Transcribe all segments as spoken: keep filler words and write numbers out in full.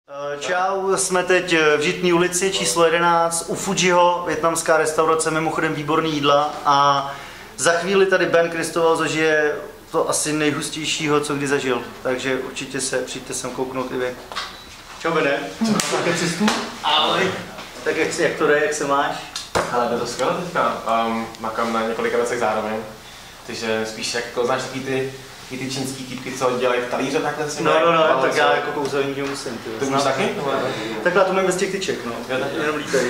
Čau, jsme teď v Žitné ulici číslo jedenáct u Fujiho, vietnamská restaurace, mimochodem výborný jídla, a za chvíli tady Ben Kristoval zažije to asi nejhustějšího, co kdy zažil, takže určitě se přijďte sem kouknout i vy. Čau Bene. Čau. Ahoj. Tak jak, jak to jde, jak se máš? Ale jde to skvěle teďka, um, makám na několika věcech zároveň, takže spíš jako znáš takový ty I ty čínský týpky, co dělají v talíře, takhle si No, no, no, tak já jako kouzelník musím. Ty máš taky? Takhle já to mám bez těch tyček, no. Já taky jenom lítají.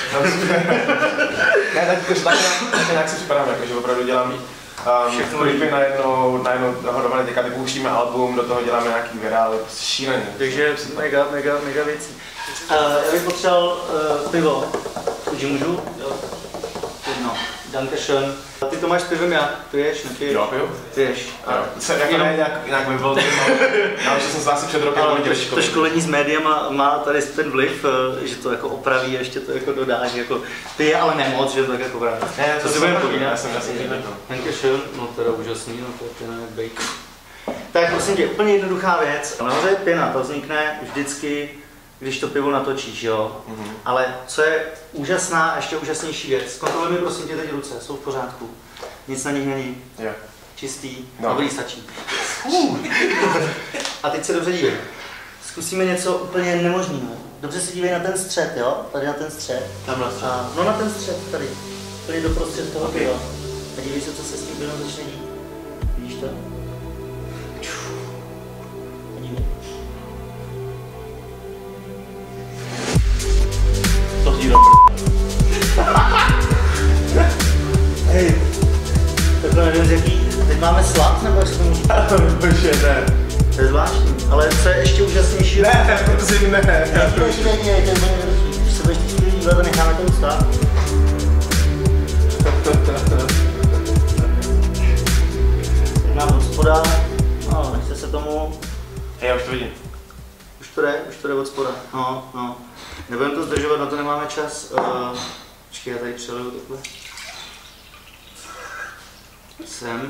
Ne, tak jakože taky nějak si připadám, jakože opravdu dělám um, klipy najednou, najednou dohromady, teďka vypouštíme album, do toho děláme nějaký virály, šílený. Takže mega, mega, mega věcí. Uh, já bych potřeboval uh, pivo. Už můžu? Jo. Jedno. Dankeschön. A ty to máš s pivem jak? Piješ, nepiješ? Jo, piju. Piješ. Jo. Jsem jako jenom... ne nějak, nějak vyvolil, ale že jsem se asi před rokem to, to školení s médiama má tady ten vliv, že to jako opraví a ještě to jako dodá, že jako pije, ale nemoc, že to tak jako vrátí. Ne, to si budeme povídat. Já jsem jasný, že to. Dankeschön, no teda úžasný, no to je pěna jak bejk. Tak prosím tě, úplně jednoduchá věc. Nahoře je pěna, to vznikne vždycky, když to pivo natočíš, jo. Mm-hmm. Ale co je úžasná a ještě úžasnější věc, kontroluj mi prosím tě teď ruce, jsou v pořádku. Nic na nich není. Yeah. Čistý, no. Dobrý, stačí. A teď se dobře dívej. Zkusíme něco úplně nemožného. Dobře se dívej na ten střed, jo? Tady na ten střed. Tam na střed. A, no na ten střed, tady. Tady doprostřed toho piva. A dívej se, co se s tím pivem začne dít. Vidíš to? Hej, takhle nevím z jaký, teď máme slad, nebo jak se tomu říká? Bože, ne. To je zvláštní, ale co je ještě úžasnější? Ne, prosím, ne. Ne, prosím, ne, ne, to je úplně nejlepší. Když se budeš teď chvíli dívat a necháme to ustát. Jedna od spoda, no, nechte se tomu. Hej, já už to vidím. Už to jde, už to jde od spoda, no, no. Nebudeme to zdržovat, na to nemáme čas. Uh, počkej, já tady přeliju takhle. Sem.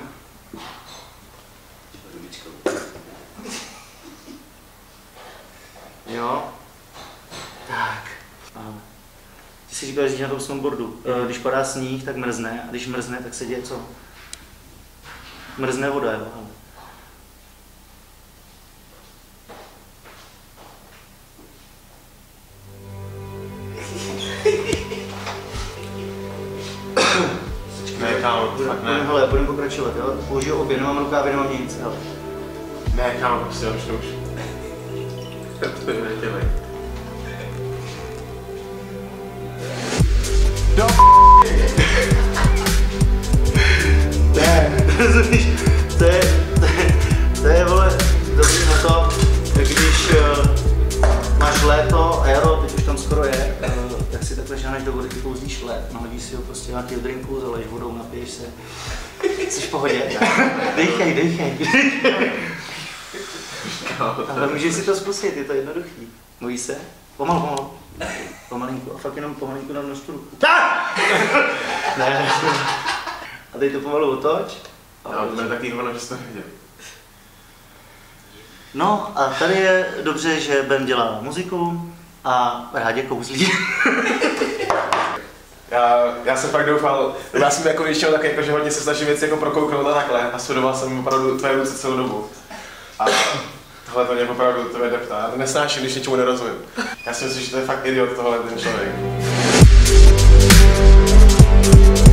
Jo. Tak. Ty jsi říkal, že jsi na tom snowboardu. Uh, když padá sníh, tak mrzne, a když mrzne, tak se děje co? Mrzne voda, jo. Ne, kámo, fakt ne. Hele, budeme pokračovat, jo? Použiju obě, nemám rukávy, nemám nic, hele. Ne, kámo, prostě už to už. To je nedělej. Do Ne, rozumíš, to je, to je, to je, vole, dobrý na to, když uh, máš léto, aero, teď už tam skoro je, uh, tak si takhle žáneš do vody, ty kouzlíš led, nahodíš si ho prostě nějakého drinku, zaleješ vodou, napiješ se, jsi v pohodě, dejchej, dejchej. Ale můžeš si to zkusit, je to jednoduchý. Bojíš se? Pomalu, pomalu. Pomalinku a fakt jenom pomalinku na množstvu ruku. Ne. A teď to pomalu otoč. Ale to je taky ono, že jsi to viděl. No a tady je dobře, že Ben dělá muziku a rádě kouzlí. Já, já jsem fakt doufal, já jsem jako většinou tak jako, že hodně se snažím věci jako prokouknout a takhle a studoval jsem opravdu tvoje ruce celou dobu. A tohle to mě opravdu to mě deptá, já to nesnáším, když něčemu nerozumím. Já si myslím, že to je fakt idiot tohle ten člověk.